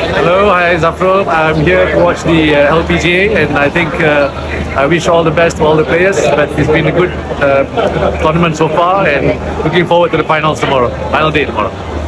Hello, hi Zafrul. I'm here to watch the LPGA, and I think I wish all the best to all the players. But it's been a good tournament so far, and looking forward to the finals tomorrow. Final day tomorrow.